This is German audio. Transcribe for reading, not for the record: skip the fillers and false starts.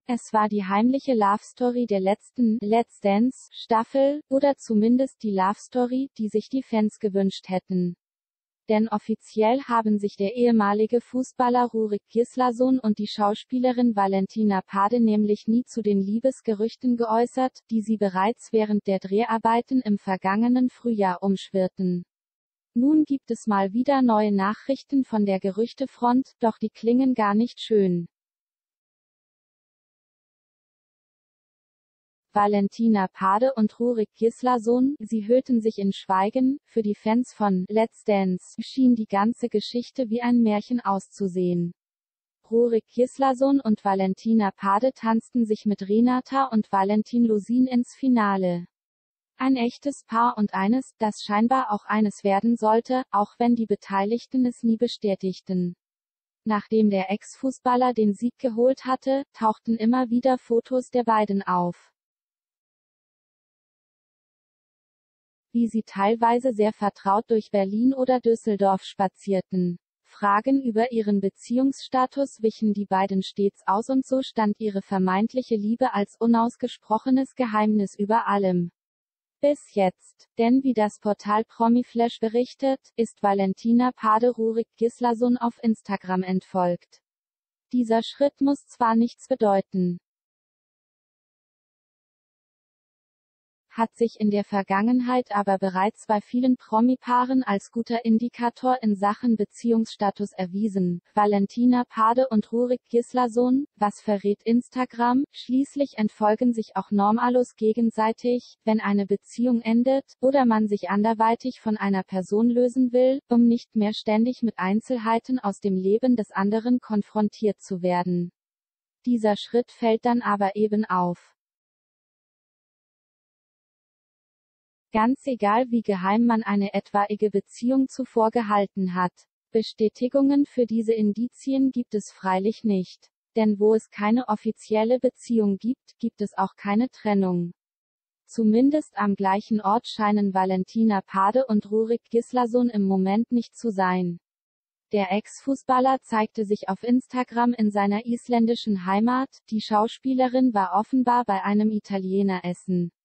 Es war die heimliche Love-Story der letzten Let's Dance-Staffel, oder zumindest die Love-Story, die sich die Fans gewünscht hätten. Denn offiziell haben sich der ehemalige Fußballer Rurik Gislason und die Schauspielerin Valentina Pade nämlich nie zu den Liebesgerüchten geäußert, die sie bereits während der Dreharbeiten im vergangenen Frühjahr umschwirrten. Nun gibt es mal wieder neue Nachrichten von der Gerüchtefront, doch die klingen gar nicht schön. Valentina Pade und Rurik Gislason, sie hüllten sich in Schweigen. Für die Fans von Let's Dance schien die ganze Geschichte wie ein Märchen auszusehen. Rurik Gislason und Valentina Pade tanzten sich mit Renata und Valentin Lusin ins Finale. Ein echtes Paar und eines, das scheinbar auch eines werden sollte, auch wenn die Beteiligten es nie bestätigten. Nachdem der Ex-Fußballer den Sieg geholt hatte, tauchten immer wieder Fotos der beiden auf, wie sie teilweise sehr vertraut durch Berlin oder Düsseldorf spazierten. Fragen über ihren Beziehungsstatus wichen die beiden stets aus und so stand ihre vermeintliche Liebe als unausgesprochenes Geheimnis über allem. Bis jetzt. Denn wie das Portal Promiflash berichtet, ist Valentina Pade Rurik Gislason auf Instagram entfolgt. Dieser Schritt muss zwar nichts bedeuten, hat sich in der Vergangenheit aber bereits bei vielen Promi-Paaren als guter Indikator in Sachen Beziehungsstatus erwiesen. Valentina Pade und Rurik Gislason, was verrät Instagram? Schließlich entfolgen sich auch normalos gegenseitig, wenn eine Beziehung endet, oder man sich anderweitig von einer Person lösen will, um nicht mehr ständig mit Einzelheiten aus dem Leben des anderen konfrontiert zu werden. Dieser Schritt fällt dann aber eben auf. Ganz egal wie geheim man eine etwaige Beziehung zuvor gehalten hat. Bestätigungen für diese Indizien gibt es freilich nicht. Denn wo es keine offizielle Beziehung gibt, gibt es auch keine Trennung. Zumindest am gleichen Ort scheinen Valentina Pade und Rurik Gislason im Moment nicht zu sein. Der Ex-Fußballer zeigte sich auf Instagram in seiner isländischen Heimat, die Schauspielerin war offenbar bei einem Italiener essen.